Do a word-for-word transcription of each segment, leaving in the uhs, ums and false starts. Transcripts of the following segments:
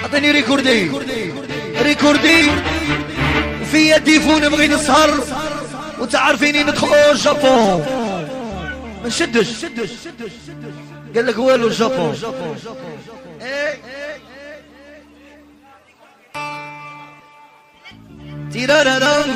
عطيني ريكوردي ريكوردي في يدي فون نبغي نسهر وتعرفيني ندخلوا الجابون ما نشدش قال لك والو الجابون تيرارارام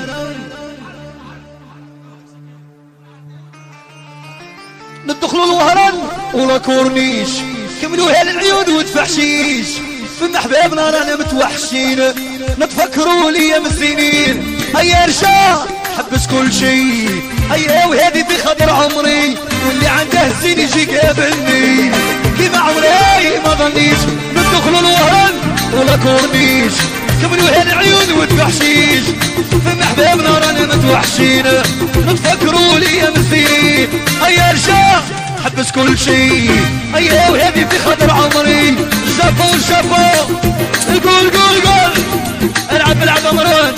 ندخلوا الوهران ولا كورنيش كملوها للعيون وتفحشيش من احبابنا رانا متوحشين نتفكروا ليام السنين هيا رشا حبس كل شي هيا وهذه بخضر عمري واللي عنده الزين يجي قابلني كيما عمري ما ظنيت ندخلوا الوهران ولا كورنيش كملوها العيون وتفحشيش من احبابنا رانا متوحشين نتفكروا ليام السنين هيا رشا حبس كل شي هيا وهذه بخضر عمري شافو شافو قول قول قول العب العب امران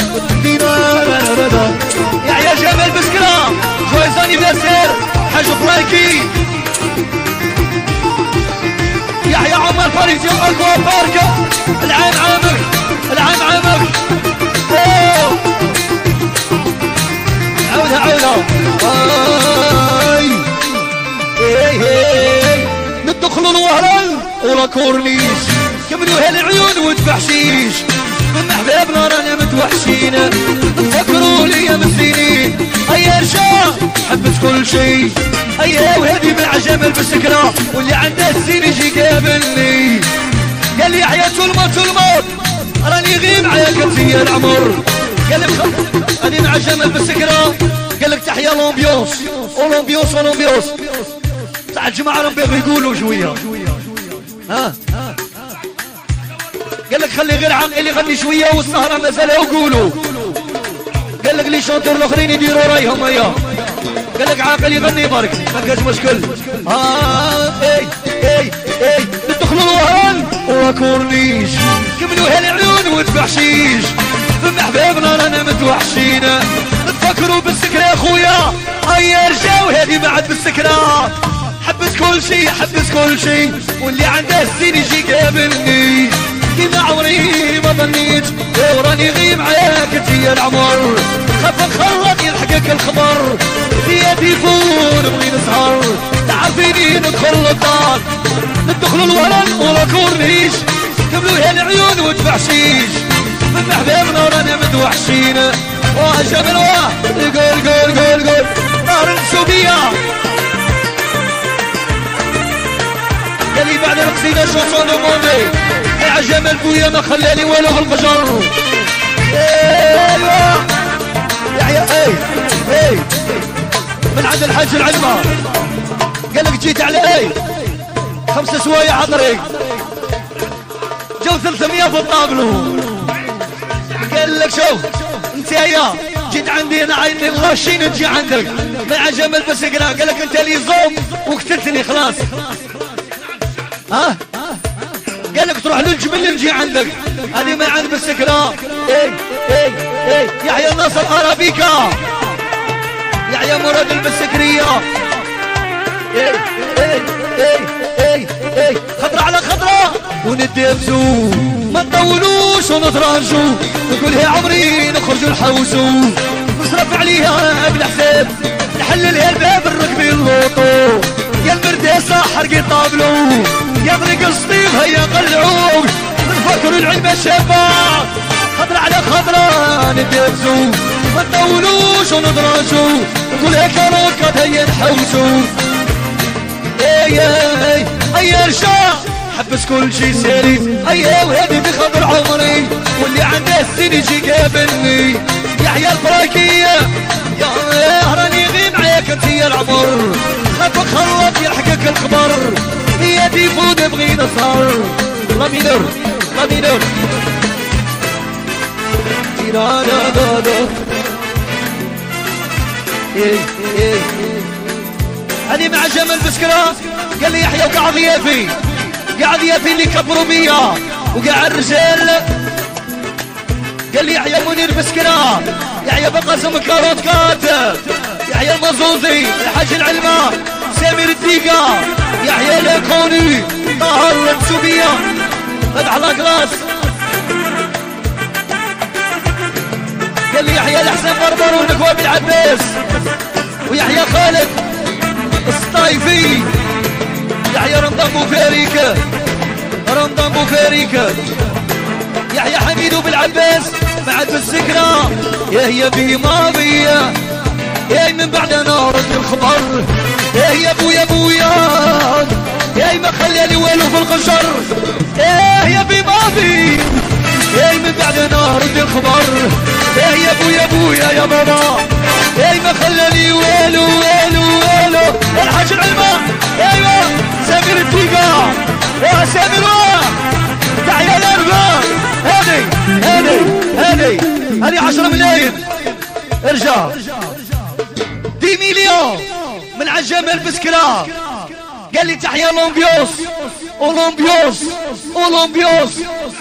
يا يا جمال بسكرة جويز انيفرسير حاج فرايكي يحيى عمر باريزي اكوا بارك العام عامك العام عامك عودها عودها هي هي ندخلوا الوهران ولا كورنيش كملوها العيون وتفحشيش من احبابنا رانا متوحشين نفكروا ليام السنين هيا رشا حبس كل شي هيا وهذه مع جمال بالسكرة واللي عنده الزين يجي قابلني قال لي يحيى تلمو تلمو راني غيب معاك في العمر قال لك هذه مع جمال بالسكرة قال لك تحيا لومبيونس اولومبيونس اولومبيونس تاع الجماعة راهم بيغوا يقولوا شوية ها قال لك خلي غير عاقل يغني شويه والسهره مازال يقولوا قال لك لي شونتور الاخرين يديروا رايهم هيا قال لك عاقل يغني برك ما كاش مشكل ها اي اي اي ندخلوا الوهران وكورنيش كملوها العيون وتفحشيش من احبابنا رانا متوحشين نتفكروا بالسكره يا خويا هيا رجاو هذه بعد بالسكره حبس كل شي حبس كل شي واللي عنده السين يجي قابلني كيما عمري ما ظنيت وراني غيب معاك انتي العمر خاف نخلط يلحقك الخبر في يدي فون نبغي نسهر تعرفيني ندخل الدار ندخلوا الورن ولا كورنيش كملوها العيون وتفحشيش من احبابنا رانا متوحشين واه جمال واه قول قول قول قول نار السوبية قال لي بعد القصيدة شونسون دو موندي يا جمال بويا ما خلاني والو في الفجر ايوا يا يا اي اي من عند الحاج العلمة قال لك جيت على اي خمسة سوايع على الطريق جو ثلاثمية في الطابلو قال لك شوف انت يا جيت عندي انا عيني الغاشين نجي عندك مع جمال بسكرة قال لك انت لي زوم وقتلتني خلاص ها قال لك تروح للجبل نجي عندك هذه ما عند بالسكرة اي اي اي يحيى الناصر ارابيكا يحيى مراد البسكرية اي اي اي اي اي خضرة على خضرة وندبسو ما نطولوش ونترانجو نقول يا عمري نخرجوا نحوسو نصرف عليها قبل حساب نحللها الباب الركبي اللوطو يا المرداسة حرقي طابلو يا طريق السطيف هيا قلعوك نفكروا العلبة الشابة خضرة على خضرة ندبسو ما نطولوش ونضرجو نقول هيك روكات هيا نحوسو اي اي هيا رشا حبس كل شي سالي هيا وهذه بخضر عمري واللي عنده السن يجي قابلني يحيى الفرايكية يا راني غيب معاك انتي العمر خافك خلط يلحقك الخبر هي دي فود نبغي نسهر لا مينور لا مينور تيرا دا دا دا ايه ايه هذه مع جمال بسكرة قال لي يحيى وقعد يافي قاعد يافي اللي كبروا بيا وقاع الرجال قال لي يحيى منير بسكرة يحيى بقاسم كاروت كاتب يحيى المزوزي الحاج العلمة سامر الديقة يحيى لاكوني طاهر السوبية فتح لاكلاس تحية ليحيى الحسن بربر ونكوى بالعباس ويحيى خالد السطايفي يحيى رمضان بوفاريكا رمضان بوفاريكا يحيى حميد بالعباس بعد بالذكرى يا هي بماضية يا من بعد نار الخبر يا يا ابويا ابويا يا ما خلاني والو في القشر يا يا بماضي يا من بعد نار الخبر يا يا ابويا ابويا يا بابا يا ما خلاني والو والو والو الحاج العلمة ايوه سامر الدقيقة يا سامر تحية الاربعة هذي هذي هذي هذي عشرة ملايين ارجع دي مليون من عجامة البسكرة قال لي تحية لومبيوس اولمبيوس اولمبيوس